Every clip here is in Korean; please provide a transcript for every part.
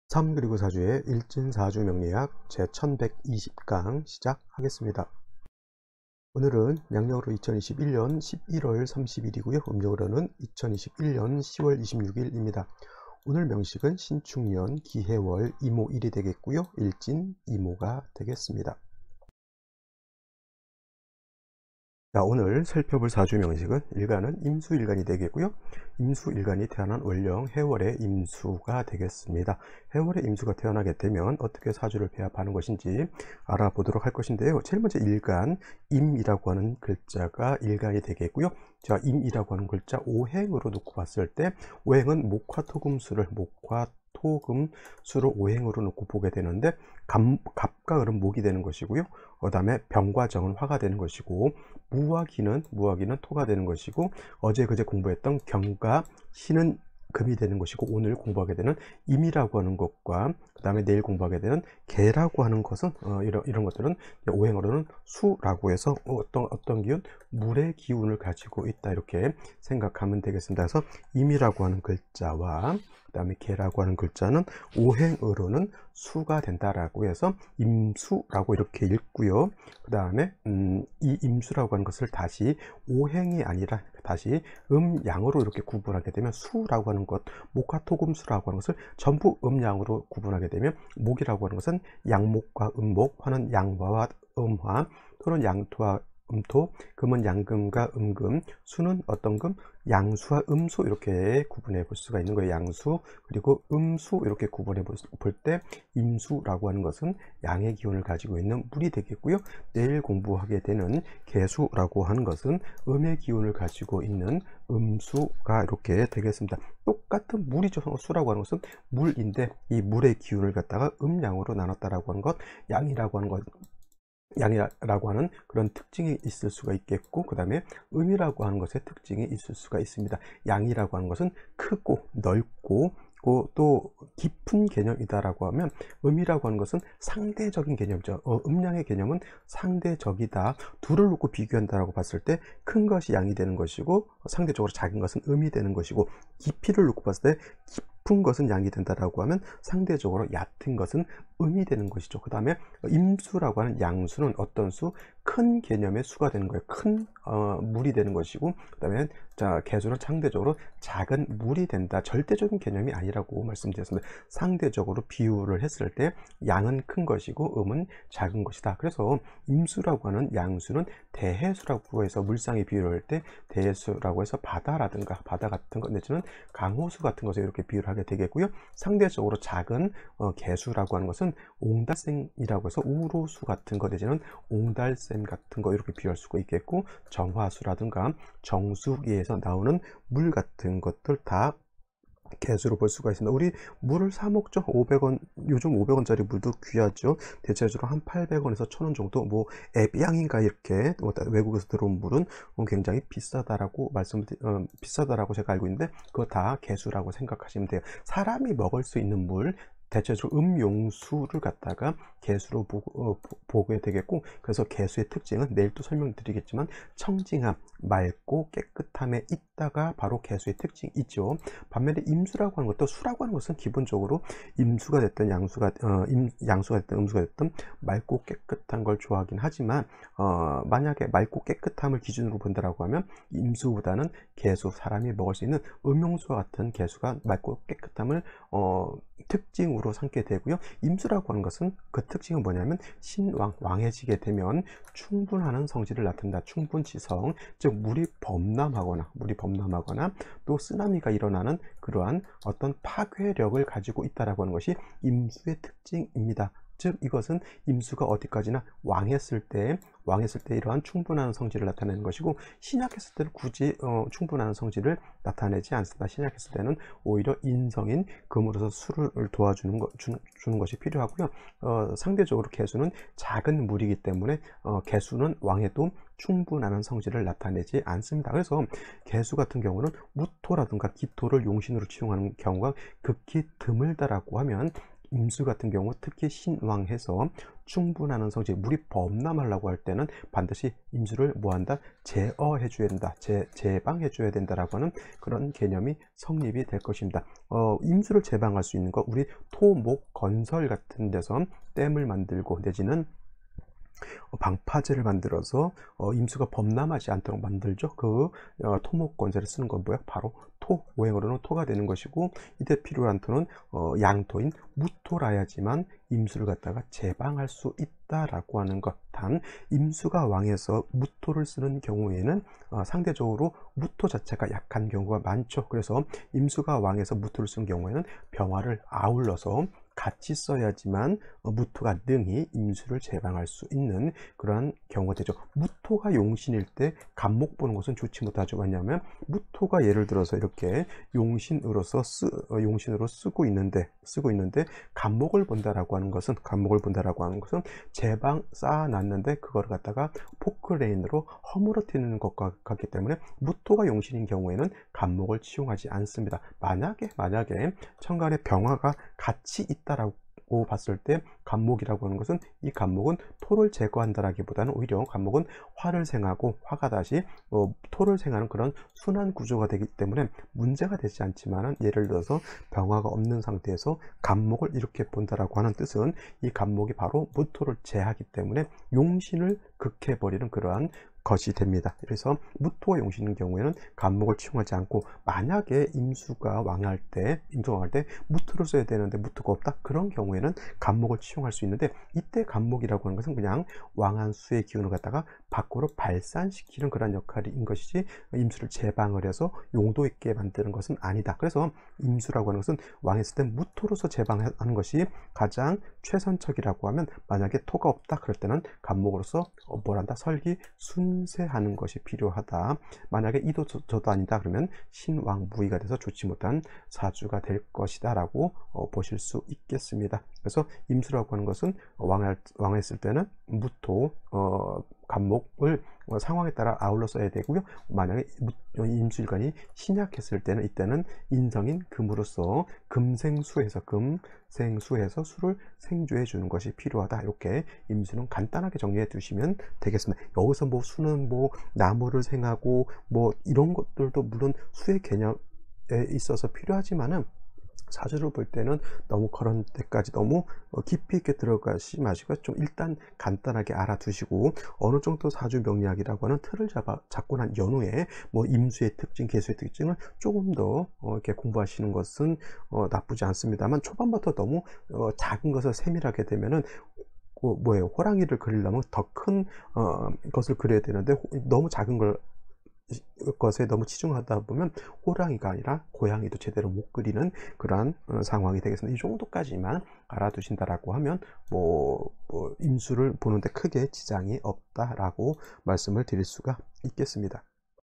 3 그리고 4주의 일진사주 명리학 제1120강 시작하겠습니다. 오늘은 양력으로 2021년 11월 30일이고요. 음력으로는 2021년 10월 26일입니다. 오늘 명식은 신축년 기해월 이모일이 되겠고요. 일진 이모가 되겠습니다. 자, 오늘 살펴볼 사주 명식은 일간은 임수일간이 되겠고요. 임수일간이 태어난 월령 해월의 임수가 되겠습니다. 해월의 임수가 태어나게 되면 어떻게 사주를 배합하는 것인지 알아보도록 할 것인데요. 제일 먼저 일간, 임이라고 하는 글자가 일간이 되겠고요. 자, 임이라고 하는 글자 오행으로 놓고 봤을 때 오행은 목화토금수를 목화토금수를 오행으로 놓고 보게 되는데 갑과 을은 목이 되는 것이고요. 그 다음에 병과 정은 화가 되는 것이고 무화기는 토가 되는 것이고 어제 그제 공부했던 경과 신은 금이 되는 것이고 오늘 공부하게 되는 임이라고 하는 것과 그 다음에 내일 공부하게 되는 개라고 하는 것은 이런 것들은 오행으로는 수라고 해서 어떤 기운 물의 기운을 가지고 있다 이렇게 생각하면 되겠습니다. 그래서 임이라고 하는 글자와 그 다음에 개라고 하는 글자는 오행으로는 수가 된다라고 해서 임수라고 이렇게 읽고요. 그 다음에 이 임수라고 하는 것을 다시 오행이 아니라 다시 음양으로 이렇게 구분하게 되면 수라고 하는 것, 목화토금수라고 하는 것을 전부 음양으로 구분하게 되면 목이라고 하는 것은 양목과 음목, 화는 양화와 음화, 토는 양토와 음토, 금은 양금과 음금, 수는 어떤 금? 양수와 음수 이렇게 구분해 볼 수가 있는 거예요. 양수 그리고 음수 이렇게 구분해 볼 때 임수라고 하는 것은 양의 기운을 가지고 있는 물이 되겠고요. 내일 공부하게 되는 개수라고 하는 것은 음의 기운을 가지고 있는 음수가 이렇게 되겠습니다. 똑같은 물이죠. 수라고 하는 것은 물인데 이 물의 기운을 갖다가 음양으로 나눴다라고 하는 것, 양이라고 하는 그런 특징이 있을 수가 있겠고 그 다음에 음이라고 하는 것의 특징이 있을 수가 있습니다. 양이라고 하는 것은 크고 넓고 또 깊은 개념이다라고 하면 음이라고 하는 것은 상대적인 개념이죠. 음양의 개념은 상대적이다. 둘을 놓고 비교한다라고 봤을 때 큰 것이 양이 되는 것이고 상대적으로 작은 것은 음이 되는 것이고 깊이를 놓고 봤을 때 깊은 것은 양이 된다라고 하면 상대적으로 얕은 것은 음이 되는 것이죠. 그 다음에 임수라고 하는 양수는 어떤 수? 큰 개념의 수가 되는 거예요. 큰 물이 되는 것이고 그 다음에 개수는 상대적으로 작은 물이 된다. 절대적인 개념이 아니라고 말씀드렸습니다. 상대적으로 비유를 했을 때 양은 큰 것이고 음은 작은 것이다. 그래서 임수라고 하는 양수는 대해수라고 해서 물상의 비유를 할 때 대해수라고 해서 바다라든가 바다 같은 것 내지는 강호수 같은 것에 이렇게 비유를 하게 되겠고요. 상대적으로 작은 개수라고 하는 것은 옹달샘이라고 해서 우로수 같은 것 내지는 옹달샘 같은 거 이렇게 비유할 수가 있겠고 정화수라든가 정수기에서 나오는 물 같은 것들 다 개수로 볼 수가 있습니다. 우리 물을 사 먹죠. 500원, 요즘 500원짜리 물도 귀하죠. 대체적으로 한 800원에서 1000원 정도, 뭐 에비앙인가 이렇게 외국에서 들어온 물은 굉장히 비싸다라고 비싸다라고 제가 알고 있는데 그거 다 개수라고 생각하시면 돼요. 사람이 먹을 수 있는 물 대체적으로 음용수를 갖다가 개수로 보게 되겠고 그래서 개수의 특징은 내일 또 설명드리겠지만 청징함, 맑고 깨끗함에 있다가 바로 개수의 특징이 있죠. 반면에 임수라고 하는 것도 수라고 하는 것은 기본적으로 임수가 됐든 양수가 됐든 음수가 됐든 맑고 깨끗한 걸 좋아하긴 하지만 만약에 맑고 깨끗함을 기준으로 본다라고 하면 임수보다는 개수, 사람이 먹을 수 있는 음용수와 같은 개수가 맑고 깨끗함을 특징으로 삼게 되고요. 임수라고 하는 것은 그 특징은 뭐냐면 신왕, 왕해지게 되면 충분하는 성질을 나타낸다. 충분치성, 즉 물이 범람하거나 또 쓰나미가 일어나는 그러한 어떤 파괴력을 가지고 있다라고 하는 것이 임수의 특징입니다. 즉 이것은 임수가 어디까지나 왕했을 때 이러한 충분한 성질을 나타내는 것이고 신약했을 때는 굳이 충분한 성질을 나타내지 않습니다. 신약했을 때는 오히려 인성인 금으로서 수를 도와주는 주는 것이 필요하고요. 상대적으로 개수는 작은 물이기 때문에 개수는 왕해도 충분한 성질을 나타내지 않습니다. 그래서 개수 같은 경우는 무토라든가 기토를 용신으로 치용하는 경우가 극히 드물다라고 하면 임수 같은 경우 특히 신왕해서 충분하는 성질, 물이 범람하려고 할 때는 반드시 임수를 뭐한다? 제어해 줘야 된다. 제방해 줘야 된다라고 하는 그런 개념이 성립이 될 것입니다. 임수를 제방할 수 있는 거, 우리 토목 건설 같은 데서 댐을 만들고 내지는 방파제를 만들어서 임수가 범람하지 않도록 만들죠. 그 토목 건설에 쓰는 건 뭐야? 바로 토, 오행으로는 토가 되는 것이고, 이때 필요한 토는 양토인 무토라야지만 임수를 갖다가 제방할 수 있다라고 하는 것. 단 임수가 왕해서 무토를 쓰는 경우에는 상대적으로 무토 자체가 약한 경우가 많죠. 그래서 임수가 왕해서 무토를 쓰는 경우에는 병화를 아울러서 같이 써야지만 무토가 능히 임수를 제방할 수 있는 그러한 경우가 되죠. 무토가 용신일 때 간목 보는 것은 좋지 못하죠. 왜냐하면 무토가 예를 들어서 이렇게 용신으로 쓰고 있는데 간목을 본다라고 하는 것은 제방 쌓아놨는데 그거를 갖다가 포크레인으로 허물어뜨리는 것과 같기 때문에 무토가 용신인 경우에는 간목을 치용하지 않습니다. 만약에 천간에 병화가 같이 있다라고 봤을 때 간목이라고 하는 것은, 이 간목은 토를 제거한다라기보다는 오히려 간목은 화를 생하고 화가 다시 토를 생하는 그런 순환 구조가 되기 때문에 문제가 되지 않지만은, 예를 들어서 병화가 없는 상태에서 간목을 이렇게 본다라고 하는 뜻은 이 간목이 바로 무토를 제하기 때문에 용신을 극해버리는 그러한 것이 됩니다. 그래서 무토가 용신인 경우에는 간목을 치용하지 않고, 만약에 임수가 왕할 때 무토를 써야 되는데 무토가 없다, 그런 경우에는 간목을 치용할 수 있는데, 이때 간목이라고 하는 것은 그냥 왕한 수의 기운을 갖다가 밖으로 발산시키는 그런 역할인 것이지 임수를 제방을 해서 용도 있게 만드는 것은 아니다. 그래서 임수라고 하는 것은 왕했을 때 무토로서 제방하는 것이 가장 최선책이라고 하면, 만약에 토가 없다 그럴 때는 간목으로서 설기 순세하는 것이 필요하다. 만약에 이도 저도 아니다 그러면 신왕무의가 돼서 좋지 못한 사주가 될 것이다 라고 보실 수 있겠습니다. 그래서 임수라고 하는 것은 왕했을 때는 무토, 간목을 상황에 따라 아울러 써야 되고요. 만약에 임수일간이 신약했을 때는, 이때는 인성인 금으로서 금생수해서 수를 생조해 주는 것이 필요하다. 이렇게 임수는 간단하게 정리해 두시면 되겠습니다. 여기서 수는 나무를 생하고 이런 것들도 물론 수의 개념에 있어서 필요하지만은, 사주를 볼 때는 너무 그런 데까지 너무 깊이 있게 들어가시 마시고 좀 일단 간단하게 알아두시고, 어느 정도 사주 명리학이라고 하는 틀을 잡고 난 연후에 임수의 특징, 개수의 특징을 조금 더 이렇게 공부하시는 것은 나쁘지 않습니다만, 초반부터 너무 작은 것을 세밀하게 되면은 호랑이를 그리려면 더 큰 것을 그려야 되는데, 너무 작은 것에 너무 치중하다 보면 호랑이가 아니라 고양이도 제대로 못 그리는 그러한 상황이 되겠습니다. 이 정도까지만 알아두신다라고 하면 임수를 보는데 크게 지장이 없다라고 말씀을 드릴 수가 있겠습니다.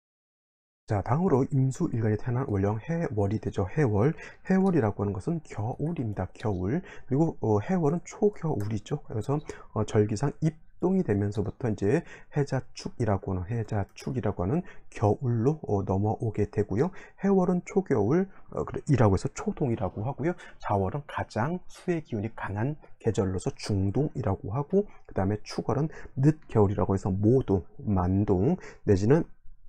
자, 다음으로 임수일간이 태어난 월령 해월이 되죠. 해월이라고 하는 것은 겨울입니다. 겨울. 그리고 해월은 초겨울이죠. 그래서 절기상 입동이 되면서부터 이제 해자축이라고 하는 겨울로 넘어오게 되고요. 해월은 초겨울이라고 해서 초동이라고 하고요. 자월은 가장 수의 기운이 강한 계절로서 중동이라고 하고, 그 다음에 축월은 늦겨울이라고 해서 모동, 만동 내지는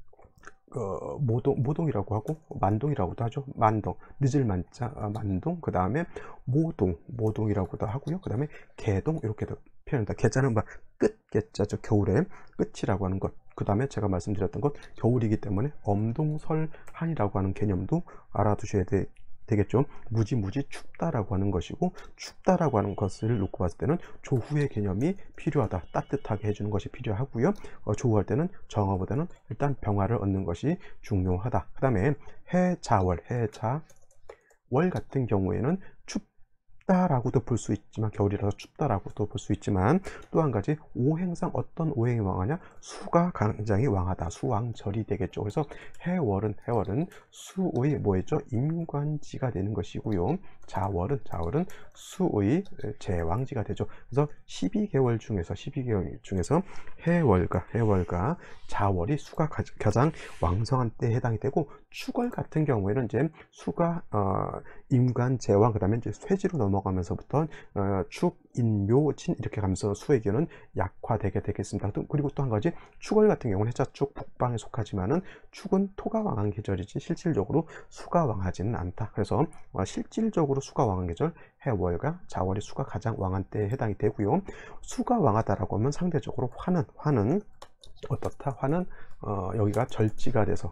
모동이라고 하고 만동이라고도 하죠. 만동, 늦을 만자 만동, 그 다음에 모동이라고도 하고요. 그 다음에 개동, 이렇게도 표현한다. 개자는 끝 개자죠. 겨울의 끝이라고 하는 것. 그 다음에 제가 말씀드렸던 것, 겨울이기 때문에 엄동설한이라고 하는 개념도 알아두셔야 되겠죠. 무지 춥다라고 하는 것이고, 춥다라고 하는 것을 놓고 봤을 때는 조후의 개념이 필요하다. 따뜻하게 해주는 것이 필요하고요. 조후할 때는 정화보다는 일단 병화를 얻는 것이 중요하다. 그 다음에 해자월 같은 경우에는 춥다라고도 볼 수 있지만, 겨울이라서 춥다라고도 볼 수 있지만, 또 한 가지 오행상 어떤 오행이 왕하냐, 수가 굉장히 왕하다. 수왕절이 되겠죠. 그래서 해월은 수의 임관지가 되는 것이고요. 자월은 수의 제왕지가 되죠. 그래서 12개월 중에서 해월과 자월이 수가 가장 왕성한 때에 해당이 되고, 축월 같은 경우에는 이제 수가 임관, 제왕, 그 다음에 이제 쇠지로 넘어가면서부터 축, 인묘, 진 이렇게 가면서 수의 기운은 약화되게 되겠습니다. 그리고 또 한 가지, 축월 같은 경우는 해자축 북방에 속하지만은 축은 토가 왕한 계절이지 실질적으로 수가 왕하지는 않다. 그래서 실질적으로 수가 왕한 계절 해월과 자월이 수가 가장 왕한 때에 해당이 되고요. 수가 왕하다라고 하면 상대적으로 화는 어떻다? 화는 여기가 절지가 돼서,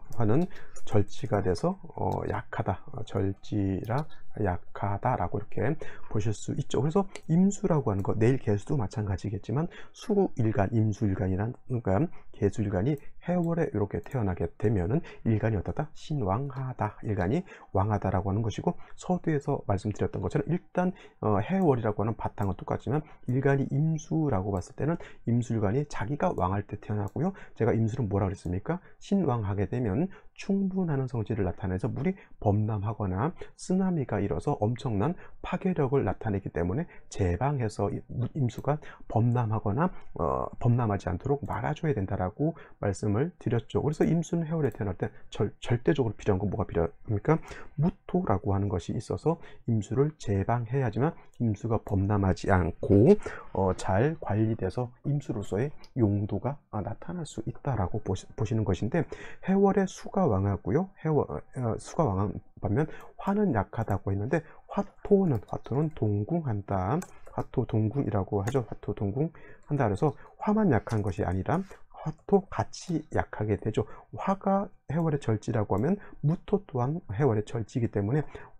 약하다. 절지라 약하다라고 이렇게 보실 수 있죠. 그래서 임수라고 하는 거, 내일 개수도 마찬가지겠지만 수일간, 임수일간이란, 그러니까 개수일간이 해월에 이렇게 태어나게 되면은 일간이 어떻다? 신왕하다. 일간이 왕하다라고 하는 것이고, 서두에서 말씀드렸던 것처럼 일단 해월이라고 하는 바탕은 똑같지만 일간이 임수라고 봤을 때는 임수일간이 자기가 왕할 때 태어나고요. 제가 임수는 뭐라 그랬습니까? 신왕하게 되면 충분하는 성질을 나타내서 물이 범람하거나 쓰나미가 일어서 엄청난 파괴력을 나타내기 때문에 제방해서 임수가 범람하거나 범람하지 않도록 막아줘야 된다라고 말씀을 드렸죠. 그래서 임수는 해월에 태어날 때 절대적으로 필요한 건 뭐가 필요합니까? 무토라고 하는 것이 있어서 임수를 제방해야지만 임수가 범람하지 않고 잘 관리돼서 임수로서의 용도가 나타날 수 있다라고 보시는 것인데, 해월의 수가 왕하고요. 수가 왕한 반면 화는 약하다고 했는데, 화토는 동궁한다. 화토 동궁이라고 하죠. 화토 동궁한다. 그래서 화만 약한 것이 아니라 화토 같이 약하게 되죠. 화가 해월의 절지라고 하면 무토 또한 해월의 절지이기 때문에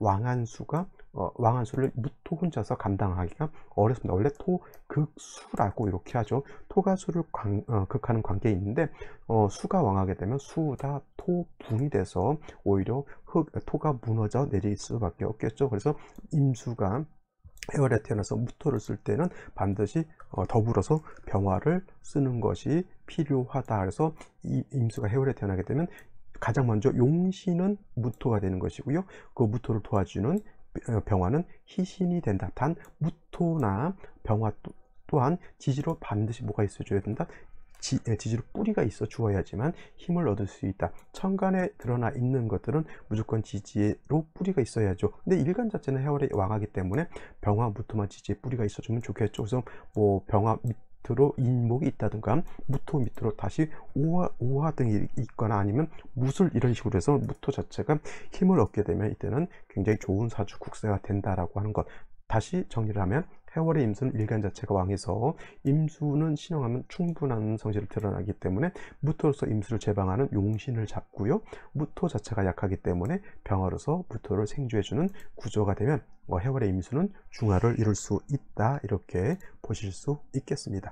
왕한수를 무토 혼자서 감당하기가 어렵습니다. 원래 토극수라고 이렇게 하죠. 토가 수를 극하는 관계에 있는데, 수가 왕하게 되면 수다 토붕이 돼서 오히려 토가 무너져 내릴 수밖에 없겠죠. 그래서 임수가 해월에 태어나서 무토를 쓸 때는 반드시 더불어서 병화를 쓰는 것이 필요하다. 그래서 이 임수가 해월에 태어나게 되면 가장 먼저 용신은 무토가 되는 것이고요. 그 무토를 도와주는 병화는 희신이 된다. 단 무토나 병화 또한 지지로 반드시 뭐가 있어줘야 된다? 지지로 뿌리가 있어 주어야지만 힘을 얻을 수 있다. 천간에 드러나 있는 것들은 무조건 지지로 뿌리가 있어야죠. 근데 일간 자체는 해월에 왕하기 때문에 병화, 무토만 지지에 뿌리가 있어주면 좋겠죠. 그래서 뭐 병화 밑으로 인목이 있다든가 무토 밑으로 다시 오화 등이 있거나 아니면 무술 이런 식으로 해서 무토 자체가 힘을 얻게 되면 이때는 굉장히 좋은 사주 국세가 된다라고 하는 것. 다시 정리를 하면 해월의 임수는 일간 자체가 왕해서 임수는 신용하면 충분한 성질을 드러나기 때문에 무토로서 임수를 제방하는 용신을 잡고요. 무토 자체가 약하기 때문에 병화로서 무토를 생주해주는 구조가 되면 해월의 임수는 중화를 이룰 수 있다. 이렇게 보실 수 있겠습니다.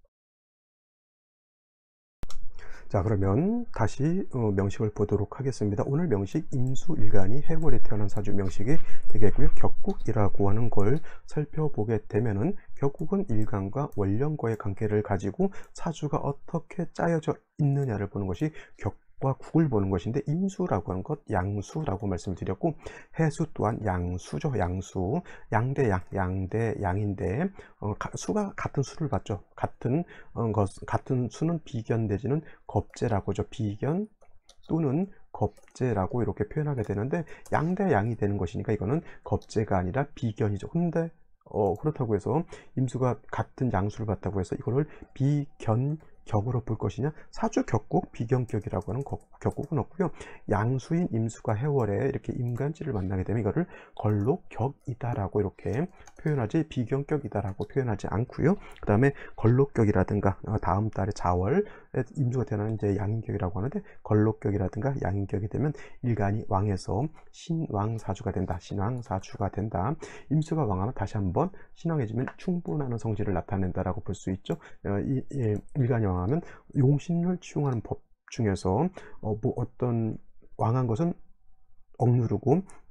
자, 그러면 다시 명식을 보도록 하겠습니다. 오늘 명식 임수일간이 해월에 태어난 사주 명식이 되겠고요. 격국이라고 하는 걸 살펴보게 되면은, 격국은 일간과 월령과의 관계를 가지고 사주가 어떻게 짜여져 있느냐를 보는 것이 격과 국을 보는 것인데, 임수라고 하는 것 양수라고 말씀을 드렸고, 해수 또한 양수죠. 양수, 양대 양인데 수가 같은 수를 받죠. 같은 수는 비견 내지는 겁재라고 하죠. 비견 또는 겁재라고 이렇게 표현하게 되는데, 양대 양이 되는 것이니까 이거는 겁재가 아니라 비견이죠. 근데 그렇다고 해서 임수가 같은 양수를 받다고 해서 이거를 비견격으로 볼 것이냐? 사주 격국, 비견격이라고 하는 격국은 없고요. 양수인 임수가 해월에 이렇게 임간지를 만나게 되면 이거를 걸록격이다라고 이렇게 표현하지, 비견격이다라고 표현하지 않고요. 그 다음에 걸록격이라든가 다음 달에 자월에 임수가 태어나는 이제 양인격이라고 하는데, 걸록격이라든가 양인격이 되면 일간이 왕에서 신왕사주가 된다. 신왕사주가 된다. 임수가 왕하면 다시 한번 신왕해지면 충분한 성질을 나타낸다라고 볼 수 있죠. 일간이 왕하면 용신을 치용하는 법 중에서 뭐 어떤 왕한 것은 억누르고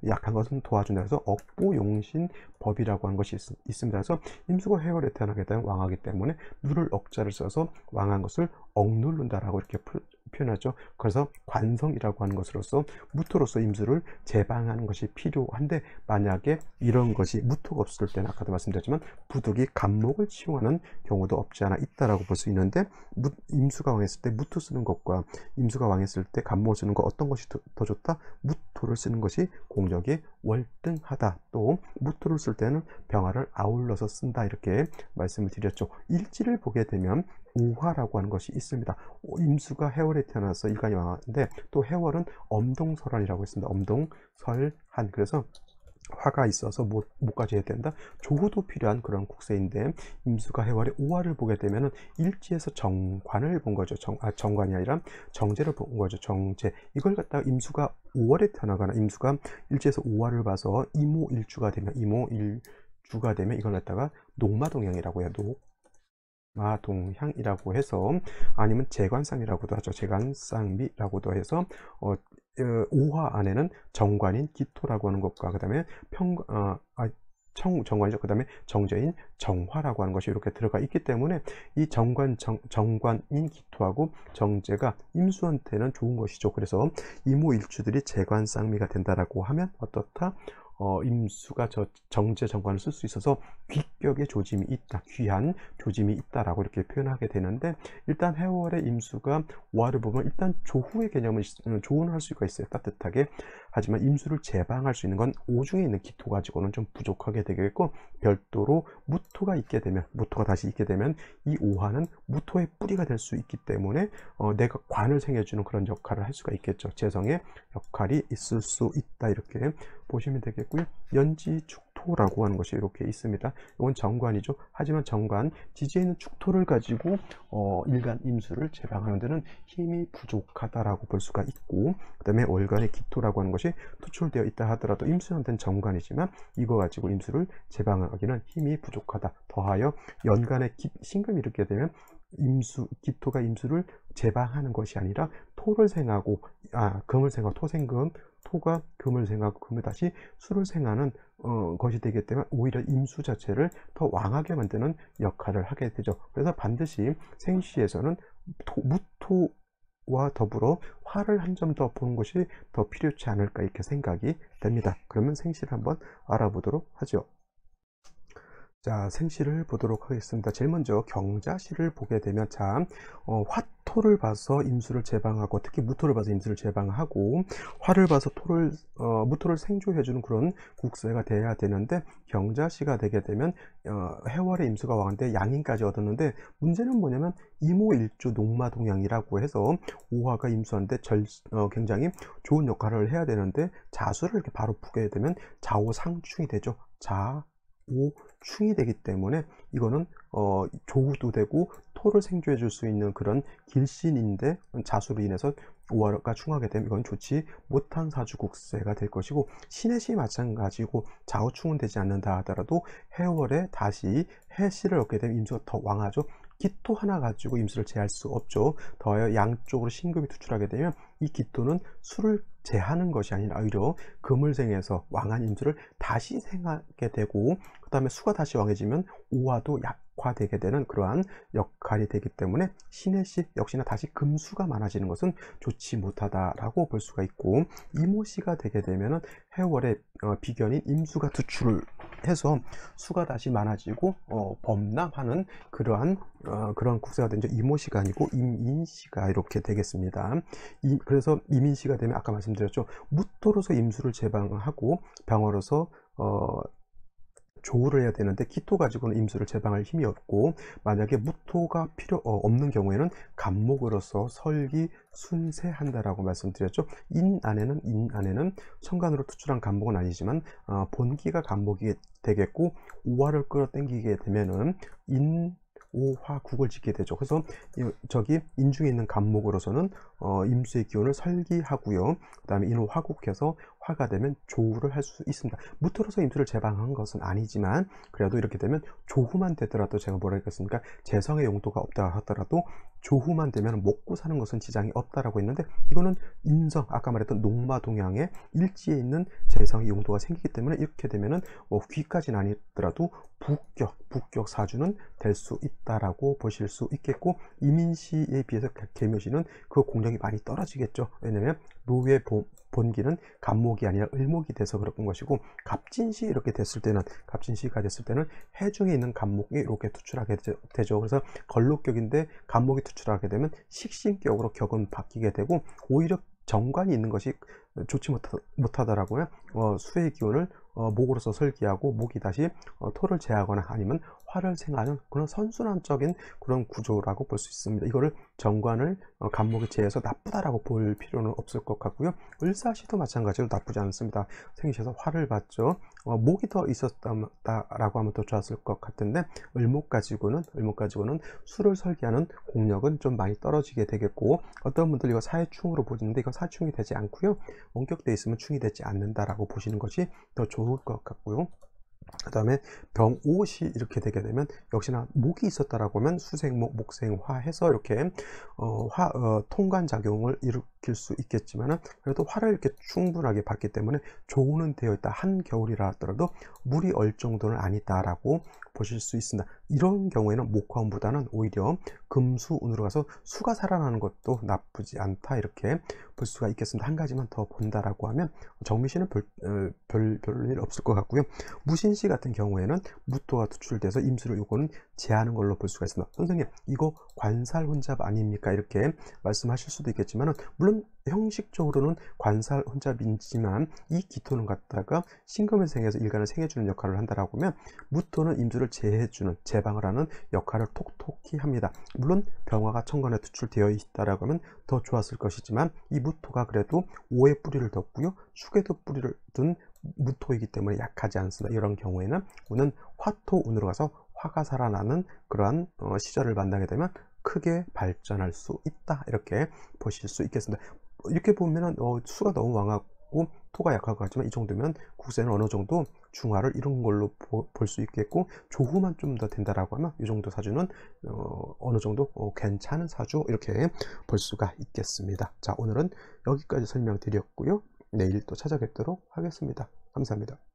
약한 것은 도와준다 해서 억부용신법이라고 하는 것이 있습니다. 그래서 임수가 해월에 태어나게 되면 왕하기 때문에 누를 억자를 써서 왕한 것을 억누른다라고 이렇게 표현하죠. 그래서 관성이라고 하는 것으로서 무토로서 임수를 제방하는 것이 필요한데, 만약에 이런 것이 무토가 없을 때는 아까도 말씀드렸지만 부득이 간목을 치용하는 경우도 없지 않아 있다라고 볼 수 있는데, 임수가 왕했을 때 무토 쓰는 것과 임수가 왕했을 때 간목을 쓰는 것, 어떤 것이 더 좋다? 무토를 쓰는 것이 공적이 월등하다. 또 무토를 쓸 때는 병화를 아울러서 쓴다, 이렇게 말씀을 드렸죠. 일지를 보게 되면 오화라고 하는 것이 있습니다. 임수가 해월에 태어나서 일간이 왕하는데, 또 해월은 엄동설한이라고 했습니다. 엄동설한. 그래서 화가 있어서 못까지 해야 된다. 조후도 필요한 그런 국세인데, 임수가 해월에 오화를 보게 되면은 일지에서 정관을 본 거죠. 정관이 아니라 정제를 본 거죠. 정제. 이걸 갖다가 임수가 5월에 태어나거나 임수가 일지에서 오화를 봐서 이모일주가 되면 이걸 갖다가 녹마동향이라고 해요. 마동향이라고 해서, 아니면 재관상이라고도 하죠. 재관상미라고도 해서 오화 안에는 정관인 기토라고 하는 것과 그 다음에 정관이죠. 그 다음에 정제인 정화라고 하는 것이 이렇게 들어가 있기 때문에, 이 정관인 기토하고 정제가 임수한테는 좋은 것이죠. 그래서 이모일주들이 재관상미가 된다라고 하면 어떻다? 임수가 정제 정관을 쓸 수 있어서 귀격의 조짐이 있다, 귀한 조짐이 있다라고 이렇게 표현하게 되는데, 일단 해월의 임수가 오화를 보면 일단 조후의 개념을 조언할 수가 있어요, 따뜻하게. 하지만 임수를 제방할 수 있는 건 오중에 있는 기토 가지고는 좀 부족하게 되겠고, 별도로 무토가 다시 있게 되면 이 오화는 무토의 뿌리가 될 수 있기 때문에 내가 관을 생겨주는 그런 역할을 할 수가 있겠죠. 재성의 역할이 있을 수 있다, 이렇게 보시면 되겠고요. 연지축토라고 하는 것이 이렇게 있습니다. 이건 정관이죠. 하지만 정관 지지에 있는 축토를 가지고 일간 임수를 제방하는 데는 힘이 부족하다라고 볼 수가 있고, 그 다음에 월간의 기토라고 하는 것이 투출되어 있다 하더라도 임수한테는 정관이지만 이거 가지고 임수를 제방하기는 힘이 부족하다. 더하여 연간의 신금이 이렇게 되면 기토가 임수를 제방하는 것이 아니라 토를 생하고 금을 생하고 토생금, 토가 금을 생하고 금을 다시 수를 생하는 것이 되기 때문에 오히려 임수 자체를 더 왕하게 만드는 역할을 하게 되죠. 그래서 반드시 생시에서는 무토와 더불어 화를 한 점 더 보는 것이 더 필요치 않을까, 이렇게 생각이 됩니다. 그러면 생시를 한번 알아보도록 하죠. 자, 생시를 보도록 하겠습니다. 제일 먼저 경자시를 보게 되면, 참 화토를 봐서 임수를 제방하고, 특히 무토를 봐서 임수를 제방하고, 화를 봐서 무토를 생조해주는 그런 국세가 돼야 되는데, 경자시가 되게 되면 해월의 임수가 왕한테 양인까지 얻었는데, 문제는 뭐냐면 이모일주 녹마동향이라고 해서 오화가 임수한테 굉장히 좋은 역할을 해야 되는데, 자수를 이렇게 바로 보게 되면 좌오상충이 되죠. 좌오충이 되기 때문에 이거는 조우도 되고 토를 생조해 줄 수 있는 그런 길신인데, 자수로 인해서 오화가 충하게 되면 이건 좋지 못한 사주국세가 될 것이고, 신해시 마찬가지고 좌우충은 되지 않는다 하더라도 해월에 다시 해시를 얻게 되면 임수가 더 왕하죠. 기토 하나 가지고 임수를 제할 수 없죠. 더하여 양쪽으로 신금이 투출하게 되면 이 기토는 수를 제하는 것이 아니라 오히려 금을 생해서 왕한 임수를 다시 생하게 되고, 그 다음에 수가 다시 왕해지면 오화도 약화되게 되는 그러한 역할이 되기 때문에 신해시 역시나 다시 금수가 많아지는 것은 좋지 못하다라고 볼 수가 있고, 이모시가 되게 되면은 해월의 비견인 임수가 투출을 해서 수가 다시 많아지고 범람하는 그러한 그런 국세가 되죠. 이모시가 아니고 임인시가 이렇게 되겠습니다. 그래서 임인시가 되면 아까 말씀드렸죠. 무토로서 임수를 제방하고 병화로서 조우를 해야 되는데, 기토 가지고는 임수를 제방할 힘이 없고, 만약에 무토가 필요 없는 경우에는 간목으로서 설기 순세한다라고 말씀드렸죠. 인 안에는 천간으로 투출한 간목은 아니지만 본기가 간목이 되겠고, 오화를 끌어당기게 되면은 오화국을 짓게 되죠. 그래서 저기 인중에 있는 간목으로서는 임수의 기운을 설기하고요. 그 다음에 인호화국해서 화가 되면 조우를 할 수 있습니다. 무토로서 임수를 제방한 것은 아니지만 그래도 이렇게 되면 조후만 되더라도 제가 뭐라 했겠습니까? 재성의 용도가 없다 하더라도 조후만 되면 먹고 사는 것은 지장이 없다라고 했는데 이거는 인성, 아까 말했던 농마동양의 일지에 있는 재성의 용도가 생기기 때문에 이렇게 되면은 귀까지는 아니더라도 북격 사주는 될 수 있다라고 보실 수 있겠고, 이민시에 비해서 계묘시는 그 공력이 많이 떨어지겠죠. 왜냐면 노의 본기는 갑목이 아니라 을목이 돼서 그런 것이고, 갑진시 이렇게 됐을 때는, 갑진시가 됐을 때는 해중에 있는 갑목이 이렇게 투출하게 되죠. 그래서 걸록격인데 갑목이 투출하게 되면 식신격으로 격은 바뀌게 되고, 오히려 정관이 있는 것이 좋지 못하더라고요. 수의 기운을 목으로서 설기하고 목이 다시 토를 제하거나 아니면 화를 생하는 그런 선순환적인 그런 구조라고 볼 수 있습니다. 이거를 정관을 갑목에 제해서 나쁘다라고 볼 필요는 없을 것 같고요. 을사시도 마찬가지로 나쁘지 않습니다. 생시에서 화를 받죠. 목이 더 있었다라고 하면 더 좋았을 것 같은데, 을목 가지고는 수를 설계하는 공력은 좀 많이 떨어지게 되겠고, 어떤 분들 이거 사해충으로 보시는데 이건 사충이 되지 않고요. 원격돼 있으면 충이 되지 않는다라고 보시는 것이 더 좋을 것 같고요. 그 다음에 병오시 이렇게 되게 되면 역시나 목이 있었다라고 하면 수생목, 목생화 해서 이렇게 통관작용을 일으킬 수 있겠지만은, 그래도 화를 이렇게 충분하게 받기 때문에 조우는 되어 있다. 한겨울이라 하더라도 물이 얼 정도는 아니다라고 보실 수 있습니다. 이런 경우에는 목화운보다는 오히려 금수운으로 가서 수가 살아나는 것도 나쁘지 않다, 이렇게 볼 수가 있겠습니다. 한 가지만 더 본다라고 하면 정미씨는 별일 없을 것 같고요. 무신씨 같은 경우에는 무토가 투출돼서 임수를 요거는 제하는 걸로 볼 수가 있습니다. 선생님, 이거 관살혼잡 아닙니까? 이렇게 말씀하실 수도 있겠지만, 물론 형식적으로는 관살혼잡이지만 이 기토는 갖다가 신금을 생해서 일간을 생해주는 역할을 한다라고 하면, 무토는 임수를 제해주는, 제방을 하는 역할을 톡톡히 합니다. 물론 병화가 천간에 투출되어 있다라고 하면 더 좋았을 것이지만, 이 무토가 그래도 오의 뿌리를 뒀고요, 숙에도 뿌리를 둔 무토이기 때문에 약하지 않습니다. 이런 경우에는 운은 화토운으로 가서 화가 살아나는 그러한 시절을 만나게 되면 크게 발전할 수 있다, 이렇게 보실 수 있겠습니다. 이렇게 보면은 수가 너무 왕하고 토가 약할 것 같지만, 이 정도면 국세는 어느 정도 중화를 이룬 걸로 볼 수 있겠고, 조후만 좀 더 된다라고 하면 이 정도 사주는 어느 정도 괜찮은 사주, 이렇게 볼 수가 있겠습니다. 자, 오늘은 여기까지 설명드렸고요. 내일 또 찾아뵙도록 하겠습니다. 감사합니다.